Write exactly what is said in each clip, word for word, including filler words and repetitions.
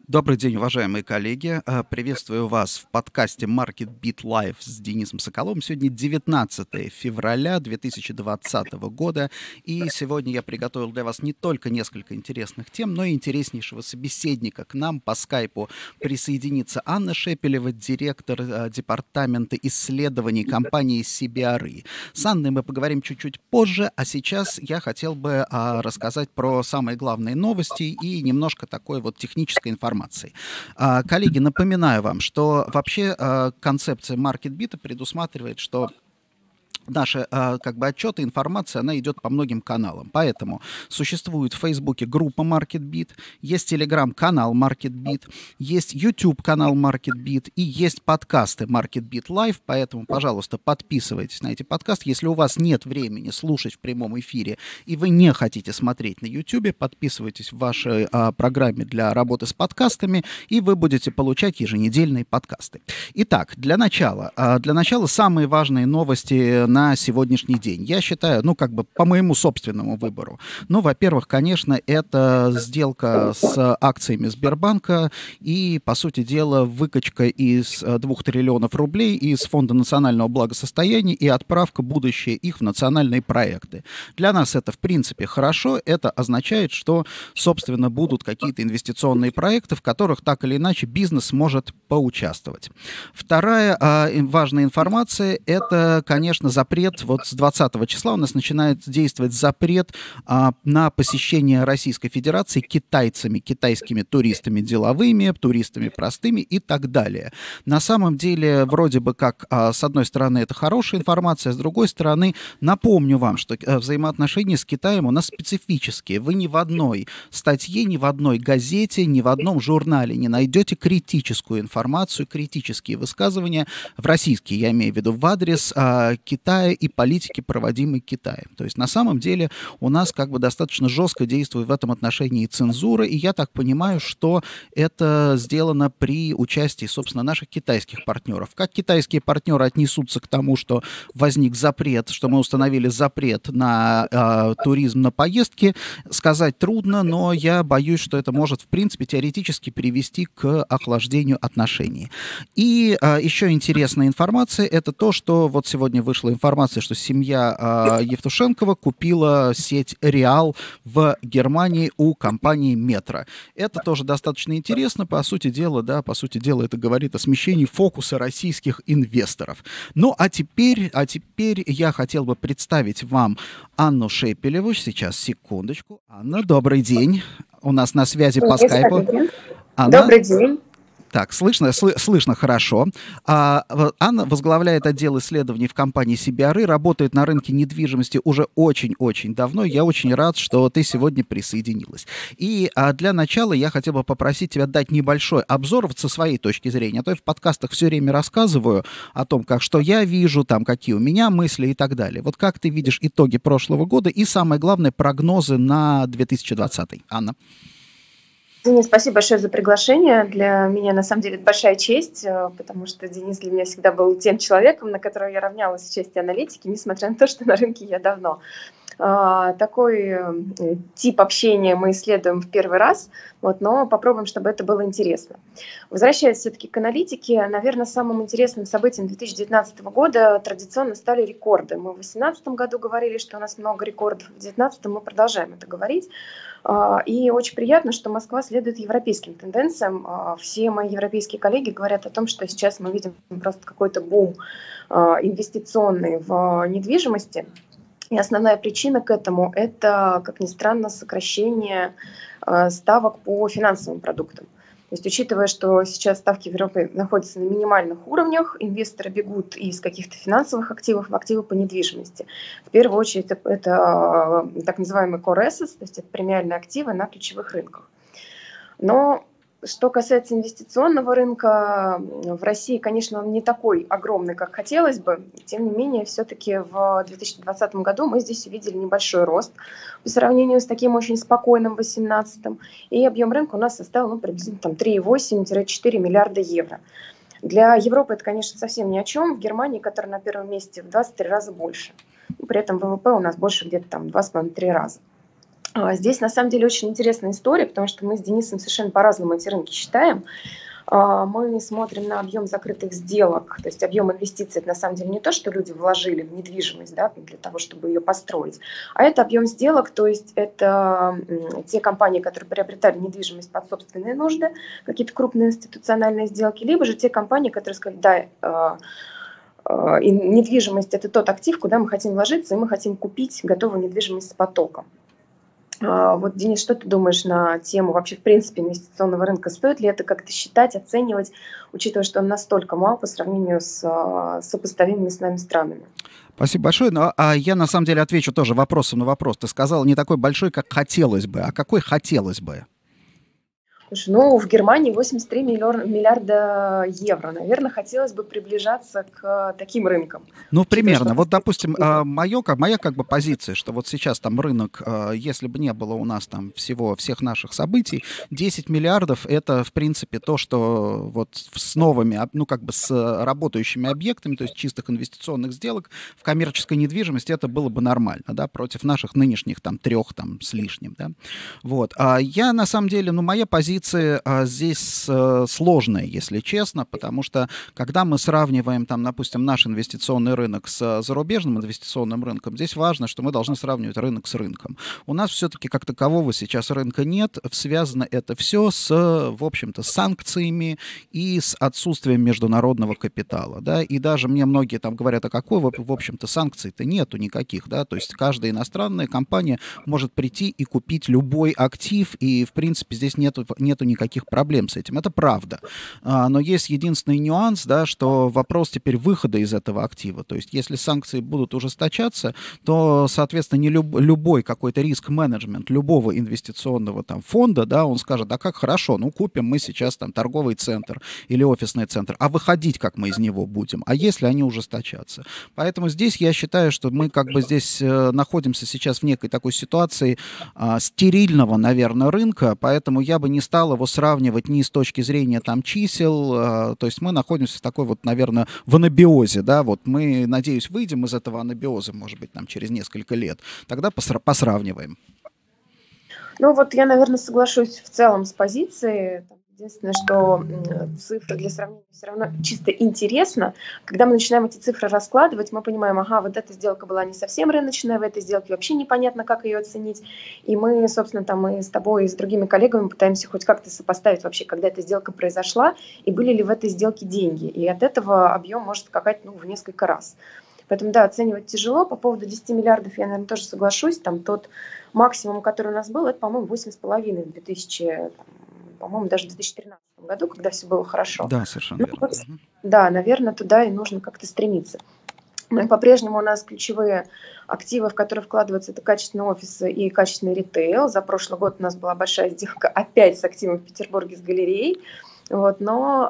Добрый день, уважаемые коллеги. Э, Приветствую вас в подкасте MarketBeat Live с Денисом Соколовым. Сегодня девятнадцатое февраля две тысячи двадцатого года, и сегодня я приготовил для вас не только несколько интересных тем, но и интереснейшего собеседника. К нам по скайпу присоединится Анна Шепелева, директор э, департамента исследований компании си би ар и. С Анной мы поговорим чуть-чуть позже, а сейчас я хотел бы а, рассказать про самые главные новости и немножко такой вот технической информации. А, коллеги, напоминаю вам, что вообще а, концепция MarketBeat предусматривает, что наши а, как бы отчеты, информация, она идет по многим каналам. Поэтому существует в Фейсбуке группа MarketBeat, есть Телеграм-канал MarketBeat, есть YouTube-канал MarketBeat и есть подкасты MarketBeat Live. Поэтому, пожалуйста, подписывайтесь на эти подкасты. Если у вас нет времени слушать в прямом эфире и вы не хотите смотреть на YouTube, подписывайтесь в вашей а, программе для работы с подкастами, и вы будете получать еженедельные подкасты. Итак, для начала, а, для начала самые важные новости на сегодняшний день. Я считаю, ну, как бы по моему собственному выбору. Ну, во-первых, конечно, это сделка с акциями Сбербанка и, по сути дела, выкачка из двух триллионов рублей из Фонда национального благосостояния и отправка будущее их в национальные проекты. Для нас это, в принципе, хорошо. Это означает, что, собственно, будут какие-то инвестиционные проекты, в которых так или иначе бизнес может поучаствовать. Вторая а, важная информация – это, конечно, запрет. Вот с двадцатого числа у нас начинает действовать запрет а, на посещение Российской Федерации китайцами, китайскими туристами деловыми, туристами простыми и так далее. На самом деле, вроде бы как, а, с одной стороны, это хорошая информация, с другой стороны, напомню вам, что а, взаимоотношения с Китаем у нас специфические. Вы ни в одной статье, ни в одной газете, ни в одном журнале не найдете критическую информацию, критические высказывания в российские, я имею в виду, в адрес а, Китая и политики, проводимой Китаем. То есть на самом деле у нас как бы достаточно жестко действует в этом отношении цензура, и я так понимаю, что это сделано при участии, собственно, наших китайских партнеров. Как китайские партнеры отнесутся к тому, что возник запрет, что мы установили запрет на э, туризм, на поездки, сказать трудно, но я боюсь, что это может, в принципе, теоретически привести к охлаждению отношений. И э, еще интересная информация, это то, что вот сегодня вышла информация, что семья э, Евтушенкова купила сеть Реал в Германии у компании Метро. Это тоже достаточно интересно, по сути дела, да, по сути дела это говорит о смещении фокуса российских инвесторов. Ну, а теперь, а теперь я хотел бы представить вам Анну Шепелеву. Сейчас, секундочку. Анна, добрый день. У нас на связи по скайпу. Анна? Добрый день. Так, слышно, сл- слышно хорошо. А, Анна возглавляет отдел исследований в компании си би ар и, работает на рынке недвижимости уже очень-очень давно. Я очень рад, что ты сегодня присоединилась. И а, для начала я хотел бы попросить тебя дать небольшой обзор вот со своей точки зрения. А то я в подкастах все время рассказываю о том, как что я вижу, там, какие у меня мысли и так далее. Вот как ты видишь итоги прошлого года и, самое главное, прогнозы на две тысячи двадцатый. Анна. Денис, спасибо большое за приглашение. Для меня, на самом деле, это большая честь, потому что Денис для меня всегда был тем человеком, на которого я равнялась в части аналитики, несмотря на то, что на рынке я давно. Такой тип общения мы исследуем в первый раз, вот, но попробуем, чтобы это было интересно. Возвращаясь все-таки к аналитике, наверное, самым интересным событием две тысячи девятнадцатого года традиционно стали рекорды. Мы в две тысячи восемнадцатом году говорили, что у нас много рекордов, в две тысячи девятнадцатом мы продолжаем это говорить. И очень приятно, что Москва следует европейским тенденциям. Все мои европейские коллеги говорят о том, что сейчас мы видим просто какой-то бум инвестиционный в недвижимости. И основная причина к этому – это, как ни странно, сокращение ставок по финансовым продуктам. То есть, учитывая, что сейчас ставки в Европе находятся на минимальных уровнях, инвесторы бегут из каких-то финансовых активов в активы по недвижимости. В первую очередь это, это так называемые core assets, то есть это премиальные активы на ключевых рынках. Но что касается инвестиционного рынка, в России, конечно, он не такой огромный, как хотелось бы. Тем не менее, все-таки в две тысячи двадцатом году мы здесь увидели небольшой рост по сравнению с таким очень спокойным две тысячи восемнадцатым. И объем рынка у нас составил ну, приблизительно три и восемь - четыре миллиарда евро. Для Европы это, конечно, совсем ни о чем. В Германии, которая на первом месте, в двадцать три раза больше. При этом вэ вэ пэ у нас больше где-то там два с половиной - три раза. А, Здесь на самом деле очень интересная история, потому что мы с Денисом совершенно по-разному эти рынки считаем. А, Мы смотрим на объем закрытых сделок, то есть объем инвестиций, это на самом деле не то, что люди вложили в недвижимость, да, для того, чтобы ее построить, а это объем сделок, то есть это м, те компании, которые приобретали недвижимость под собственные нужды, какие-то крупные институциональные сделки, либо же те компании, которые сказали, да, а, а, и недвижимость – это тот актив, куда мы хотим вложиться, и мы хотим купить готовую недвижимость с потоком. А, Вот, Денис, что ты думаешь на тему вообще, в принципе, инвестиционного рынка? Стоит ли это как-то считать, оценивать, учитывая, что он настолько мал по сравнению с а, сопоставимыми с нами странами? Спасибо большое. Ну, а я на самом деле отвечу тоже вопросом на вопрос. Ты сказал не такой большой, как хотелось бы. А какой хотелось бы? Слушай, ну, в Германии восемьдесят три миллиор- миллиарда евро. Наверное, хотелось бы приближаться к таким рынкам, Ну, учитывая, что примерно. у Вот, нас допустим, есть. мое, моя как бы позиция, что вот сейчас там рынок, а, если бы не было у нас там всего, всех наших событий, десять миллиардов — это, в принципе, то, что вот с новыми, об- ну, как бы с работающими объектами, то есть чистых инвестиционных сделок в коммерческой недвижимости, это было бы нормально, да, против наших нынешних там трех там с лишним, да. Вот. А я, на самом деле, ну, моя позиция а, здесь э, сложная, если честно, потому что когда мы сравниваем, там, допустим, наш инвестиционный рынок с зарубежным инвестиционным рынком, здесь важно, что мы должны сравнивать рынок с рынком. У нас все-таки как такового сейчас рынка нет. Связано это все с, в общем-то, санкциями и с отсутствием международного капитала. Да? И даже мне многие там говорят, а какой, в в общем-то, санкций-то нету никаких. Да? То есть каждая иностранная компания может прийти и купить любой актив, и, в принципе, здесь нету, нету никаких проблем с этим. Это правда. А, но есть единственный нюанс, да, что вопрос теперь выхода из этого актива. То есть если санкции будут ужесточаться, то, соответственно, не люб, любой какой-то риск-менеджмент любого инвестиционного там фонда, да, он скажет, да как хорошо, ну купим мы сейчас там торговый центр или офисный центр, а выходить как мы из него будем, а если они ужесточатся. Поэтому здесь я считаю, что мы как бы здесь э, находимся сейчас в некой такой ситуации а, стерильного, наверное, рынка, поэтому я бы не стал его сравнивать ни с точки зрения там чисел, а, то есть мы находимся в такой вот, наверное, в анабиозе, да, вот мы, надеюсь, выйдем из этого анабиоза, может быть, там через несколько лет, тогда посра- посравниваем. Ну вот я, наверное, соглашусь в целом с позицией. Там единственное, что м, цифры для сравнения все равно чисто интересно. Когда мы начинаем эти цифры раскладывать, мы понимаем, ага, вот эта сделка была не совсем рыночная, в этой сделке вообще непонятно, как ее оценить. И мы, собственно, там и с тобой, и с другими коллегами пытаемся хоть как-то сопоставить вообще, когда эта сделка произошла, и были ли в этой сделке деньги. И от этого объем может скакать, ну, в несколько раз. Поэтому, да, оценивать тяжело. По поводу десяти миллиардов я, наверное, тоже соглашусь. Там тот максимум, который у нас был, это, по-моему, восемь с половиной в две тысячи, по-моему, даже в две тысячи тринадцатом году, когда все было хорошо. Да, совершенно Ну, верно. вот, да, наверное, туда и нужно как-то стремиться. Ну, и по-прежнему у нас ключевые активы, в которые вкладываются, это качественные офисы и качественный ритейл. За прошлый год у нас была большая сделка опять с активом в Петербурге с галереей. Вот,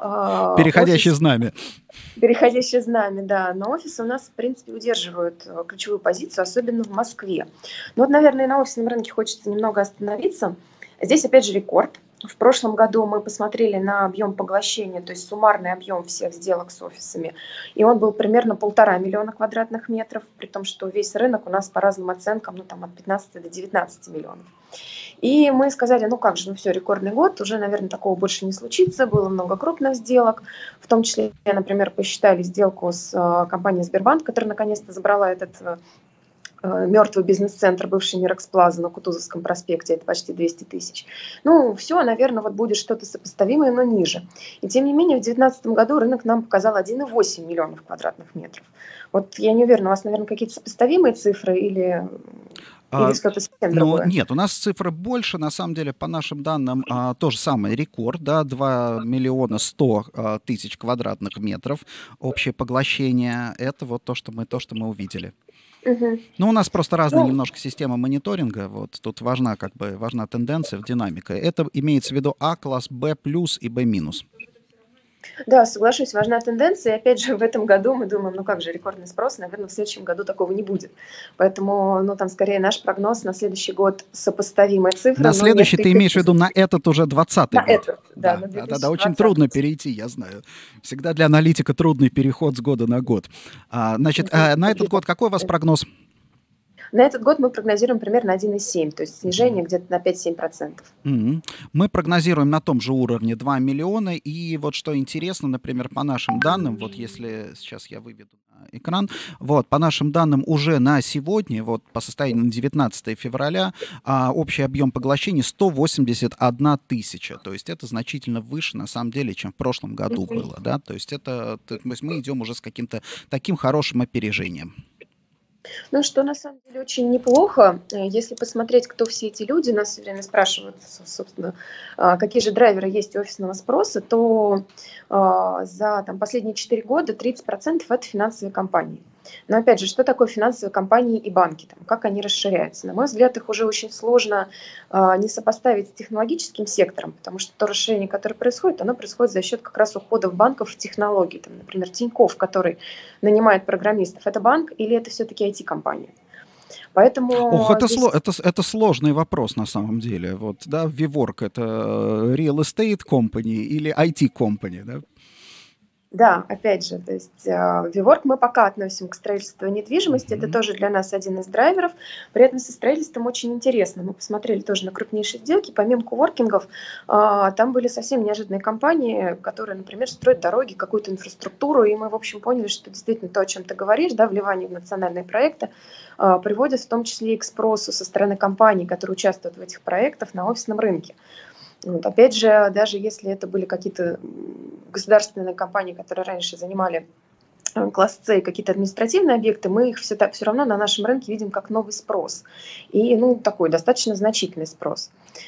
но э, Переходящее офис, знамя. переходящее знамя, да, но офисы у нас, в принципе, удерживают э, ключевую позицию, особенно в Москве. Ну вот, наверное, на офисном рынке хочется немного остановиться. Здесь, опять же, рекорд. В прошлом году мы посмотрели на объем поглощения, то есть суммарный объем всех сделок с офисами, и он был примерно полтора миллиона квадратных метров, при том, что весь рынок у нас по разным оценкам, ну там от пятнадцати до девятнадцати миллионов. И мы сказали, ну как же, ну все, рекордный год, уже, наверное, такого больше не случится, было много крупных сделок, в том числе, например, посчитали сделку с э, компанией Сбербанк, которая наконец-то забрала этот э, мертвый бизнес-центр, бывший Мирекс Плаза на Кутузовском проспекте, это почти двести тысяч. Ну, все, наверное, вот будет что-то сопоставимое, но ниже. И тем не менее, в две тысячи девятнадцатом году рынок нам показал один целых восемь десятых миллионов квадратных метров. Вот я не уверена, у вас, наверное, какие-то сопоставимые цифры или, или А, что-то совсем но другое? нет, у нас цифры больше, на самом деле, по нашим данным, а, то же самое, рекорд, да, два миллиона сто а, тысяч квадратных метров, общее поглощение, это вот то, что мы, то, что мы увидели. Мгм. Ну, у нас просто разная Ну, немножко система мониторинга, вот, тут важна, как бы, важна тенденция в динамике. Это имеется в виду А-класс, Б плюс и Б минус. да, соглашусь, важна тенденция. И опять же, в этом году мы думаем, ну как же, рекордный спрос, наверное, в следующем году такого не будет. Поэтому, ну там скорее наш прогноз на следующий год сопоставимая цифра, На но не следующий ты имеешь в виду отрицательная. на этот уже двадцатый На год. этот, да, Да, на да, да, да, очень трудно две тысячи двадцатый. перейти, я знаю. Всегда для аналитика трудный переход с года на год. А, значит, а, на этот год какой у вас прогноз? На этот год мы прогнозируем примерно один и семь, то есть снижение где-то на пять-семь процентов. Мгм. Мы прогнозируем на том же уровне два миллиона. И вот что интересно, например, по нашим данным, вот если сейчас я выведу на экран, вот по нашим данным уже на сегодня, вот по состоянию на девятнадцатое февраля, а, общий объем поглощений сто восемьдесят одна тысяча. То есть это значительно выше, на самом деле, чем в прошлом году было, да. То есть это, то есть мы идем уже с каким-то таким хорошим опережением. Ну, что на самом деле очень неплохо, э, если посмотреть, кто все эти люди, нас все время спрашивают, со- собственно, а, какие же драйверы есть у офисного спроса, то а, за там, последние четыре года тридцать процентов это финансовые компании. Но опять же, что такое финансовые компании и банки, там, как они расширяются? На мой взгляд, их уже очень сложно а, не сопоставить с технологическим сектором, потому что то расширение, которое происходит, оно происходит за счет как раз ухода банков в технологии. Там, например, Тинькофф, который нанимает программистов, это банк или это все-таки ай ти-компания? Ох, Поэтому это, здесь, сло- это, с- это сложный вопрос на самом деле. Вот, да, WeWork — это э, real estate company или ай ти company, да? да, опять же, то есть э, WeWork мы пока относим к строительству недвижимости, это Мгм. тоже для нас один из драйверов. При этом со строительством очень интересно. Мы посмотрели тоже на крупнейшие сделки, помимо коворкингов, а, там были совсем неожиданные компании, которые, например, строят дороги, какую-то инфраструктуру, и мы, в общем, поняли, что действительно то, о чем ты говоришь, да, вливание в национальные проекты, а, приводит в том числе и к спросу со стороны компаний, которые участвуют в этих проектах на офисном рынке. Вот. Опять же, даже если это были какие-то м, государственные компании, которые раньше занимали э, класс С и какие-то административные объекты, мы их все, все равно на нашем рынке видим как новый спрос. И ну, такой достаточно значительный спрос.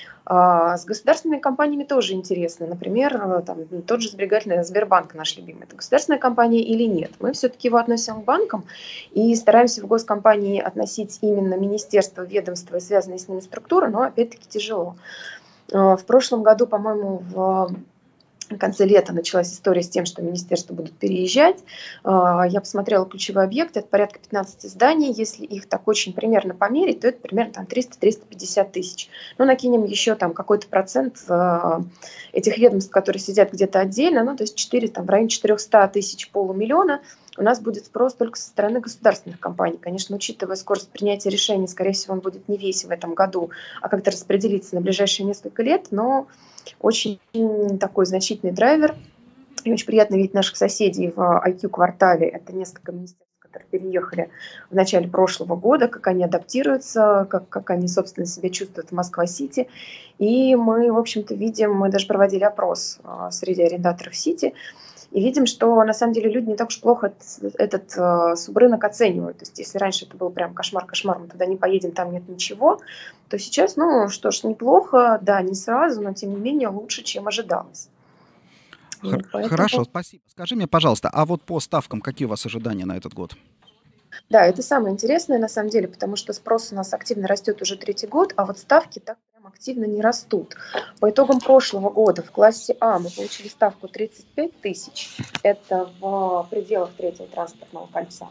А с государственными компаниями тоже интересно. Например, э, там, тот же сберегательный Сбербанк наш любимый. Это государственная компания или нет? Мы все-таки его относим к банкам и стараемся в госкомпании относить именно министерство, ведомства и связанные с ними структуры, но опять-таки тяжело. Э, В прошлом году, по-моему, в конце лета началась история с тем, что министерства будут переезжать. А, Я посмотрела ключевые объекты, это порядка пятнадцать зданий. Если их так очень примерно померить, то это примерно там триста-триста пятьдесят тысяч. Ну, накинем еще там какой-то процент а, этих ведомств, которые сидят где-то отдельно, ну, то есть четыре, там, в районе четыреста тысяч, полумиллиона, у нас будет спрос только со стороны государственных компаний. Конечно, учитывая скорость принятия решений, скорее всего, он будет не весь в этом году, а как-то распределиться на ближайшие несколько лет, но очень такой значительный драйвер. И очень приятно видеть наших соседей в ай кью-квартале. Это несколько министерств, которые переехали в начале прошлого года, как они адаптируются, как, как они, собственно, себя чувствуют в Москва-Сити. И мы, в общем-то, видим, мы даже проводили опрос а, среди арендаторов Сити, и видим, что на самом деле люди не так уж плохо этот, этот э, субрынок оценивают. То есть если раньше это был прям кошмар-кошмар, мы туда не поедем, там нет ничего, то сейчас, ну что ж, неплохо, да, не сразу, но тем не менее лучше, чем ожидалось. Хор- Вот, Хорошо, поэтому, спасибо. Скажи мне, пожалуйста, а вот по ставкам какие у вас ожидания на этот год? да, это самое интересное на самом деле, потому что спрос у нас активно растет уже третий год, а вот ставки так прям активно не растут. По итогам прошлого года в классе А мы получили ставку тридцать пять тысяч, это в пределах третьего транспортного кольца.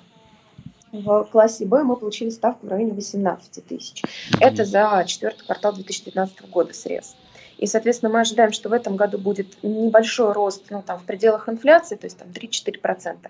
В классе Б мы получили ставку в районе восемнадцать тысяч. Это Мгм. за четвертый квартал две тысячи девятнадцатого года срез. И, соответственно, мы ожидаем, что в этом году будет небольшой рост, ну, там, в пределах инфляции, то есть там три-четыре процента,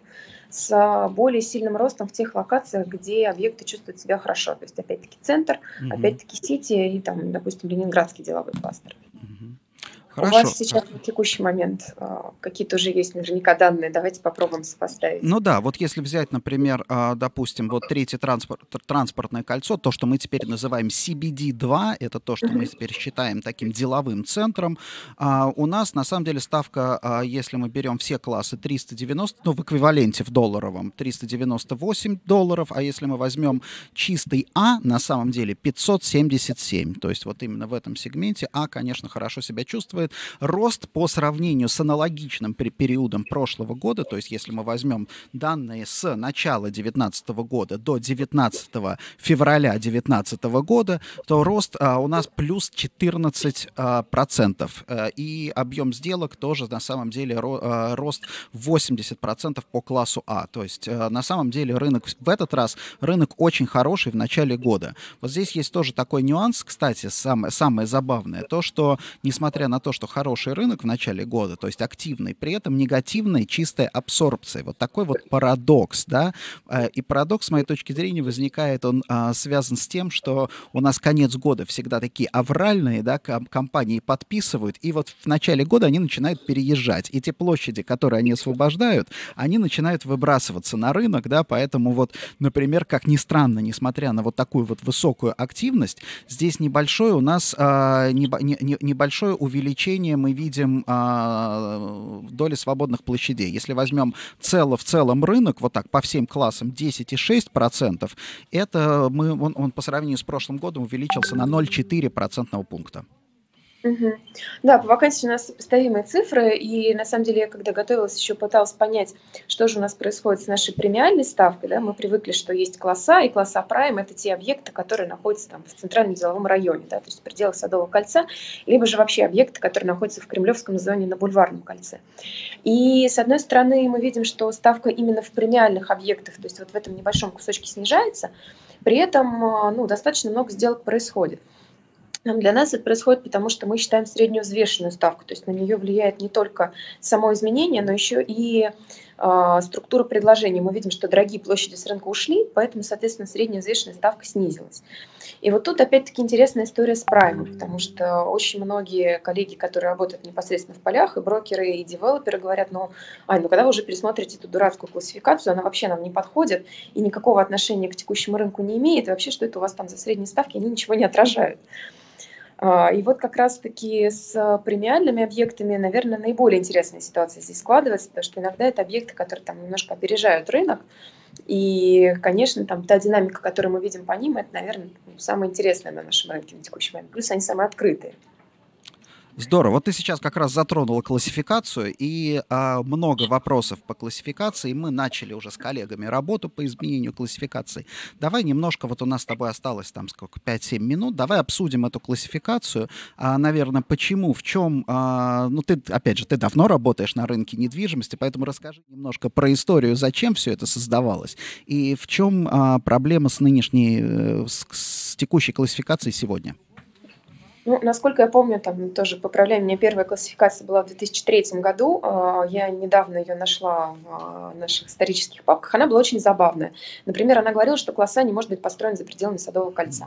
с более сильным ростом в тех локациях, где объекты чувствуют себя хорошо. То есть, опять-таки, центр, Мгм. опять-таки, Сити и, там, допустим, Ленинградский деловой кластер. Мгм. У вас Хорошо. сейчас на текущий момент а, какие-то уже есть наверняка данные, давайте попробуем сопоставить. Ну да, вот если взять, например, а, допустим, вот третье транспорт, тр- транспортное кольцо, то, что мы теперь называем си би ди два, это то, что мы Мгм. теперь считаем таким деловым центром, а, у нас на самом деле ставка, а, если мы берем все классы, триста девяносто, ну в эквиваленте в долларовом, триста девяносто восемь долларов, а если мы возьмем чистый А, на самом деле пятьсот семьдесят семь, то есть вот именно в этом сегменте А, конечно, хорошо себя чувствует. Рост по сравнению с аналогичным пери- периодом прошлого года, то есть если мы возьмем данные с начала две тысячи девятнадцатого года до девятнадцатого февраля две тысячи девятнадцатого года, то рост а, у нас плюс четырнадцать а, процентов. А, и объем сделок тоже на самом деле ро, а, рост восемьдесят процентов по классу А. То есть а, на самом деле рынок в в этот раз рынок очень хороший в начале года. Вот здесь есть тоже такой нюанс, кстати, самое, самое забавное, то, что несмотря на то, то, что хороший рынок в начале года, то есть активный, при этом негативная чистая абсорбция. Вот такой вот парадокс, да. Э, И парадокс, с моей точки зрения, возникает, он а, связан с тем, что у нас конец года всегда такие авральные, да, ком- компании подписывают, и вот в начале года они начинают переезжать. И те площади, которые они освобождают, они начинают выбрасываться на рынок, да, поэтому вот, например, как ни странно, несмотря на вот такую вот высокую активность, здесь небольшое у нас а, небо- не- не- небольшое увеличение мы видим а, доли свободных площадей. Если возьмем цело в целом рынок, вот так по всем классам десять целых шесть десятых процентов, это мы, он, он по сравнению с прошлым годом увеличился на ноль целых четыре десятых процентного пункта. Мгм. Да, по вакансии у нас сопоставимые цифры, и на самом деле я когда готовилась, еще пыталась понять, что же у нас происходит с нашей премиальной ставкой. Да? Мы привыкли, что есть класса, и класса Prime — это те объекты, которые находятся там в центральном деловом районе, да, то есть в пределах Садового кольца, либо же вообще объекты, которые находятся в Кремлевском зоне на Бульварном кольце. И с одной стороны мы видим, что ставка именно в премиальных объектах, то есть вот в этом небольшом кусочке снижается, при этом а, ну, достаточно много сделок происходит. Нам Для нас это происходит, потому что мы считаем среднюю взвешенную ставку, то есть на нее влияет не только само изменение, но еще и а, структура предложений. Мы видим, что дорогие площади с рынка ушли, поэтому, соответственно, средняя взвешенная ставка снизилась. И вот тут опять-таки интересная история с праймом, потому что очень многие коллеги, которые работают непосредственно в полях, и брокеры, и девелоперы говорят: ну, Ань, ну когда вы уже пересмотрите эту дурацкую классификацию, она вообще нам не подходит и никакого отношения к текущему рынку не имеет, и вообще, что это у вас там за средние ставки, они ничего не отражают. А, И вот как раз-таки с премиальными объектами, наверное, наиболее интересная ситуация здесь складывается, потому что иногда это объекты, которые там немножко опережают рынок. И, конечно, там та динамика, которую мы видим по ним, это, наверное, самое интересное на нашем рынке на текущий момент. Плюс они самые открытые. Здорово. Вот ты сейчас как раз затронула классификацию, и а, много вопросов по классификации. Мы начали уже с коллегами работу по изменению классификации. Давай немножко, вот у нас с тобой осталось там сколько, пять-семь минут, давай обсудим эту классификацию. А, наверное, почему, в чем... а, ну, ты, опять же, ты давно работаешь на рынке недвижимости, поэтому расскажи немножко про историю, зачем все это создавалось, и в чем а, проблема с нынешней, э, с, с текущей классификацией сегодня. Ну, насколько я помню, там тоже поправляй меня, первая классификация была в две тысячи третьем году. А, Я недавно ее нашла в а, наших исторических папках. Она была очень забавная. Например, она говорила, что класса не может быть построен за пределами Садового кольца.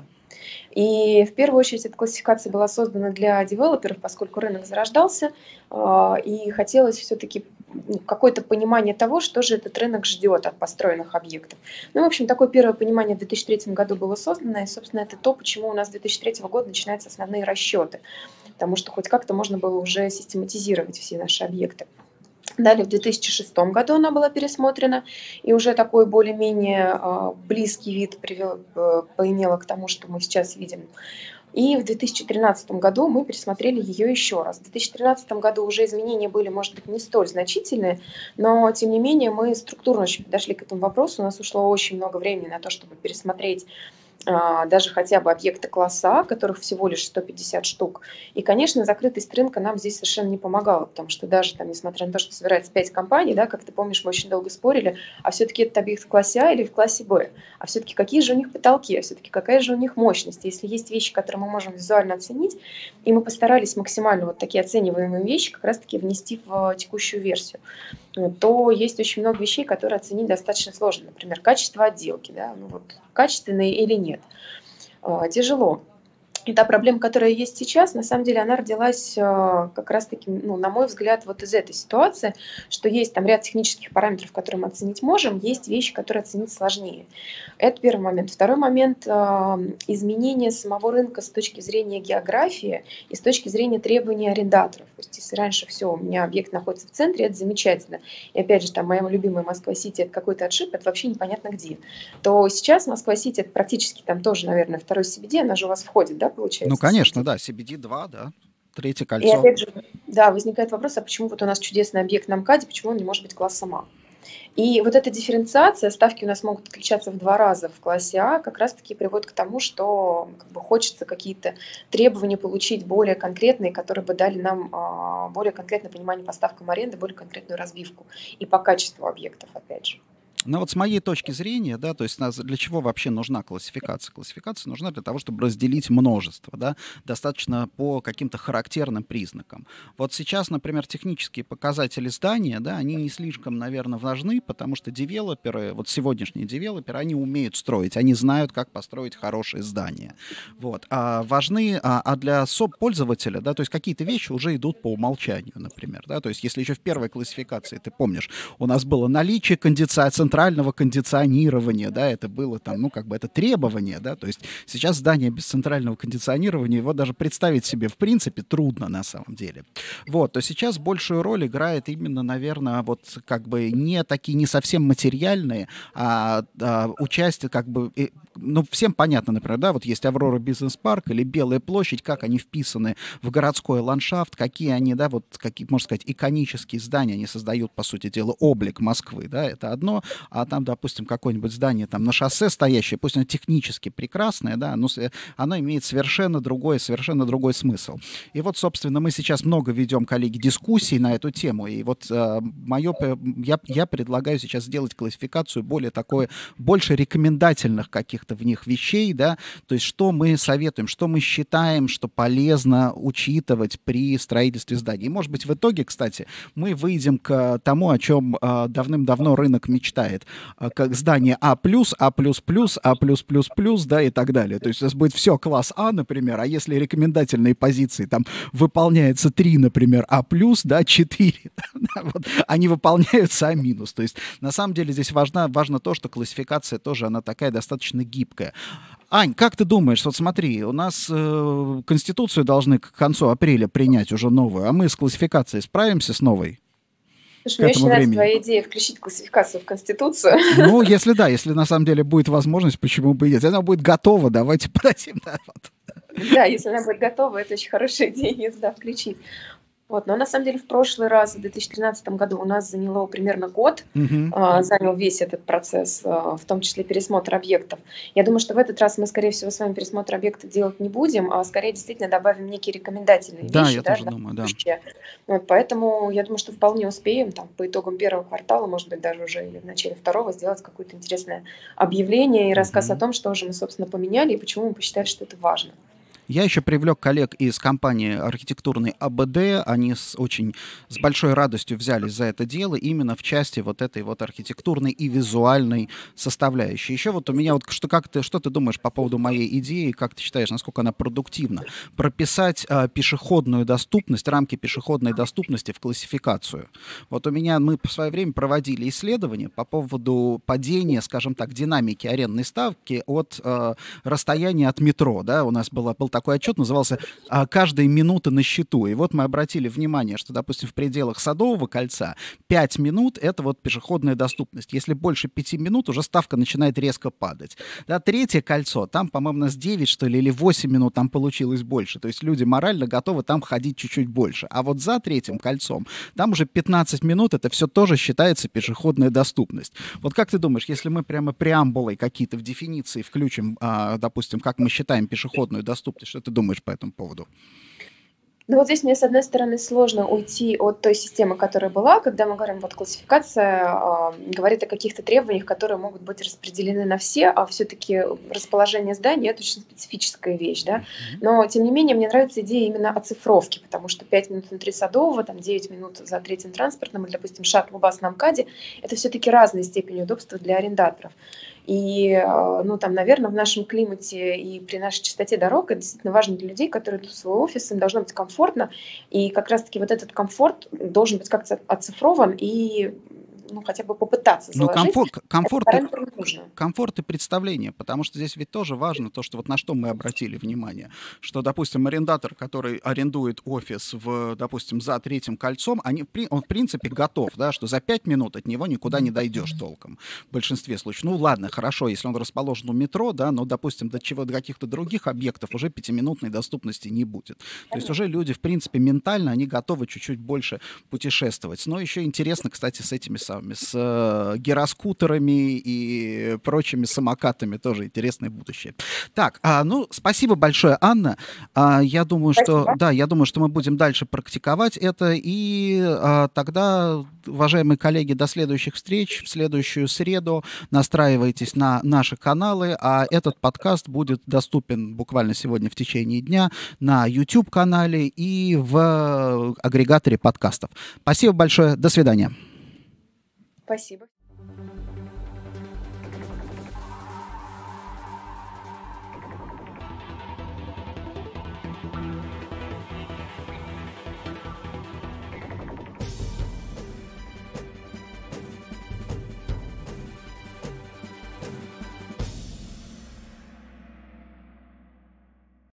И в первую очередь эта классификация была создана для девелоперов, поскольку рынок зарождался, а, и хотелось все-таки какое-то понимание того, что же этот рынок ждет от построенных объектов. Ну, в общем, такое первое понимание в две тысячи третьем году было создано, и, собственно, это то, почему у нас с две тысячи третьего года начинаются основные расчеты, потому что хоть как-то можно было уже систематизировать все наши объекты. Далее в две тысячи шестом году она была пересмотрена, и уже такой более-менее а, близкий вид привел, э, поимела к тому, что мы сейчас видим. И в две тысячи тринадцатом году мы пересмотрели ее еще раз. В две тысячи тринадцатом году уже изменения были, может быть, не столь значительные, но, тем не менее, мы структурно очень подошли к этому вопросу. У нас ушло очень много времени на то, чтобы пересмотреть а, даже хотя бы объекты класса А, которых всего лишь сто пятьдесят штук. И, конечно, закрытость рынка нам здесь совершенно не помогала, потому что даже там, несмотря на то, что собирается пять компаний, да, как ты помнишь, мы очень долго спорили, а все-таки этот объект в классе А или в классе Б, а все-таки какие же у них потолки, а все-таки какая же у них мощность. Если есть вещи, которые мы можем визуально оценить, и мы постарались максимально вот такие оцениваемые вещи как раз-таки внести в текущую версию, то есть очень много вещей, которые оценить достаточно сложно. Например, качество отделки, да, ну вот, качественные или нет. А, Тяжело. И та проблема, которая есть сейчас, на самом деле она родилась а, как раз-таки, ну, на мой взгляд, вот из этой ситуации, что есть там ряд технических параметров, которые мы оценить можем, есть вещи, которые оценить сложнее. Это первый момент. Второй момент а, изменение самого рынка с точки зрения географии и с точки зрения требований арендаторов. То есть если раньше все, у меня объект находится в центре, это замечательно. И опять же, там моя любимая Москва-Сити — это какой-то отшиб, это вообще непонятно где. То сейчас Москва-Сити — это практически там тоже, наверное, второй си би ди, она же у вас входит, да, Ну, получается, конечно, си би ди. да, си би ди два, да, третье И кольцо. опять же, да, возникает вопрос, а почему вот у нас чудесный объект на МКАДе, почему он не может быть классом А? И вот эта дифференциация, ставки у нас могут отличаться в два раза в классе А, как раз-таки приводит к тому, что как бы хочется какие-то требования получить более конкретные, которые бы дали нам а, более конкретное понимание по ставкам аренды, более конкретную разбивку и по качеству объектов, опять же. Но вот с моей точки зрения, да, то есть нас- для чего вообще нужна классификация? Классификация нужна для того, чтобы разделить множество, да, достаточно по каким-то характерным признакам. Вот сейчас, например, технические показатели здания, да, они не слишком, наверное, важны, потому что девелоперы, вот сегодняшние девелоперы, они умеют строить, они знают, как построить хорошее здание. Вот. А важны, а, а для соп-пользователя, да, то есть какие-то вещи уже идут по умолчанию, например, да, то есть если еще в первой классификации, ты помнишь, у нас было наличие кондица... центрального кондиционирования, да, это было там, ну, как бы это требование, да, то есть сейчас здание без центрального кондиционирования, его даже представить себе, в принципе, трудно на самом деле. Вот, то сейчас большую роль играет именно, наверное, вот как бы не такие, не совсем материальные, а, а участие как бы, э, ну, всем понятно, например, да, вот есть Аврора бизнес-парк или Белая площадь, как они вписаны в городской ландшафт, какие они, да, вот, какие, можно сказать, иконические здания, они создают, по сути дела, облик Москвы, да, это одно, а там, допустим, какое-нибудь здание там на шоссе стоящее, пусть оно технически прекрасное, да, но с- оно имеет совершенно другой, совершенно другой смысл. И вот, собственно, мы сейчас много ведем, коллеги, дискуссий на эту тему, и вот э, мое, п- я, я предлагаю сейчас сделать классификацию более такой, больше рекомендательных каких-то в них вещей, да, то есть что мы советуем, что мы считаем, что полезно учитывать при строительстве зданий. И, может быть, в итоге, кстати, мы выйдем к тому, о чем э, давным-давно рынок мечтает, э, как здание А+, А++, А++, да, и так далее. То есть у нас будет все класс А, например, а если рекомендательные позиции там выполняется три, например, А+, да, четыре, да, вот, они выполняются А-. То есть на самом деле здесь важно, важно то, что классификация тоже, она такая достаточно гибкая. Ань, как ты думаешь, вот смотри, у нас э, Конституцию должны к концу апреля принять уже новую, а мы с классификацией справимся с новой Слушай, к мне очень этому нравится времени? твоя идея включить классификацию в Конституцию. Ну, если да, если на самом деле будет возможность, почему бы и нет. Если она будет готова, давайте подадим. Да, вот. Да, если она будет готова, это очень хорошая идея, ее туда включить. Вот, но на самом деле в прошлый раз, в две тысячи тринадцатом году, у нас заняло примерно год, Мгм. а, занял весь этот процесс, а, в том числе пересмотр объектов. Я думаю, что в этот раз мы, скорее всего, с вами пересмотр объекта делать не будем, а скорее действительно добавим некие рекомендательные Да, вещи, я да, тоже на думаю, да. будущее. Вот, поэтому я думаю, что вполне успеем там, по итогам первого квартала, может быть, даже уже или в начале второго, сделать какое-то интересное объявление и рассказ о Мгм. том, что же мы, собственно, поменяли и почему мы посчитали, что это важно. Я еще привлек коллег из компании архитектурной АБД. Они с очень с большой радостью взялись за это дело именно в части вот этой вот архитектурной и визуальной составляющей. Еще вот у меня вот что как ты что ты думаешь по поводу моей идеи, как ты считаешь, насколько она продуктивна? Прописать а, пешеходную доступность, рамки пешеходной доступности в классификацию. Вот у меня мы в свое время проводили исследования по поводу падения, скажем так, динамики арендной ставки от а, расстояния от метро, да, у нас было, был такой отчет, назывался а, «Каждая минута на счету». И вот мы обратили внимание, что, допустим, в пределах Садового кольца пять минут — это вот пешеходная доступность. Если больше пяти минут, уже ставка начинает резко падать. Да, третье кольцо, там, по-моему, у нас девять, что ли, или восемь минут, там получилось больше. То есть люди морально готовы там ходить чуть-чуть больше. А вот за третьим кольцом, там уже пятнадцать минут, это все тоже считается пешеходная доступность. Вот как ты думаешь, если мы прямо преамбулой какие-то в дефиниции включим, а, допустим, как мы считаем пешеходную доступность, что ты думаешь по этому поводу? Ну вот здесь мне, с одной стороны, сложно уйти от той системы, которая была, когда мы говорим, вот классификация а, говорит о каких-то требованиях, которые могут быть распределены на все, а все-таки расположение здания — это очень специфическая вещь, да. Мгм. Но, тем не менее, мне нравится идея именно оцифровки, потому что пять минут внутри Садового, там девять минут за третьим транспортным, или, допустим, шаттл-бас на МКАДе — это все-таки разные степени удобства для арендаторов. И, э, ну, там, наверное, в нашем климате и при нашей частоте дорог это действительно важно для людей, которые идут в свой офис, им должно быть комфортно. И как раз-таки вот этот комфорт должен быть как-то оцифрован и, ну, хотя бы попытаться Ну, заложить. комфорт, Этот комфорт, и, параметр нужно. комфорт и представление, потому что здесь ведь тоже важно то, что вот на что мы обратили внимание, что, допустим, арендатор, который арендует офис в, допустим, за третьим кольцом, они, в при- он в принципе готов, да, что за пять минут от него никуда не дойдешь толком в большинстве случаев. Ну, ладно, хорошо, если он расположен у метро, да, но, допустим, до чего, до каких-то других объектов уже пятиминутной доступности не будет. То есть уже люди, в принципе, ментально, они готовы чуть-чуть больше путешествовать. Но еще интересно, кстати, с этими там, с э, гироскутерами и прочими самокатами, тоже интересное будущее. Так, а, ну, спасибо большое, Анна. А, я думаю, Спасибо. что, да, я думаю, что мы будем дальше практиковать это, и а, тогда, уважаемые коллеги, до следующих встреч, в следующую среду настраивайтесь на наши каналы, а этот подкаст будет доступен буквально сегодня в течение дня на YouTube-канале и в агрегаторе подкастов. Спасибо большое, до свидания. Спасибо.